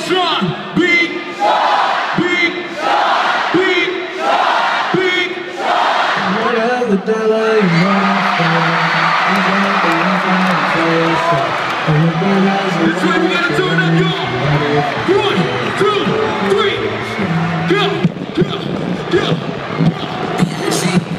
strong. Beat. Beat. Beat. Beat. Whatever the dollar you want to That's right, we gotta turn up, y'all. 1, 2, 3. Go, go, go. Let's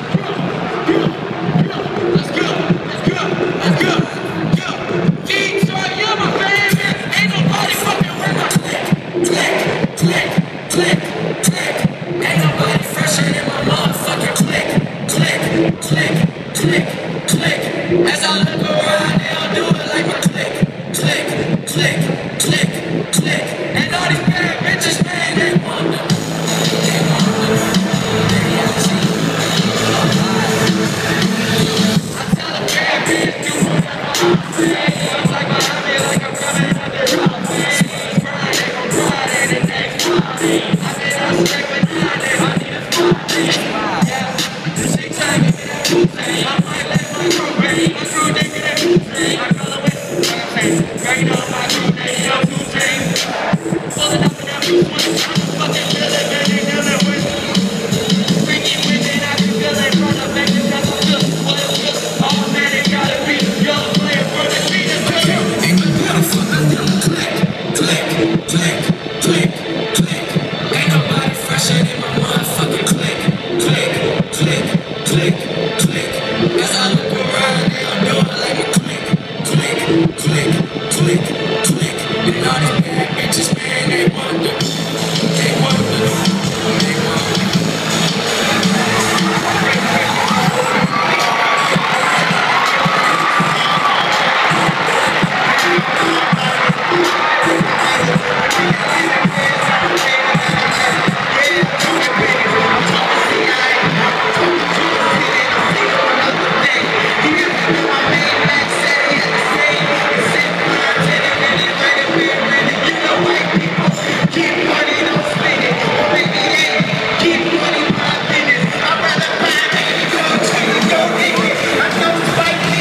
go, let's go, let's go, go. D-Star, you're my favorite. Ain't nobody fucking with my click, click, click, click. Ain't nobody fresher than my motherfucking click, click, click, click, click. As I look around, they all do it like my click, click, click, click, click. And all these bad bitches, man, they want them. They want them. Baby, I see. I tell them bad bitch, do whatever I say. I'm like behind me, like I'm coming out the rock. It's Friday, on Friday, the next Friday. I said I'm straight with 9, I need a Friday. Yeah, she trying to get that Tuesday. I might let my crew bang. My crew, they get that Tuesday. I call it with right on my crew, they know Tuesday. Pulling up in that blue swing. I'm fucking feeling, baby, feeling with. Freaky women, I can feel it from the back. That's how I feel. What it feels. All man, it gotta be. Yo, playing for the beat. Ain't no motherfucker, click, click, click, click, click. Ain't nobody fresher than my motherfucking click, click, click, click, click. As I look around, they all do it like a click, click, click, click, click. And all these bad bitches, man, they want them. They want them. They want them.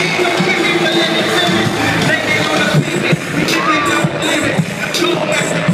Let's go.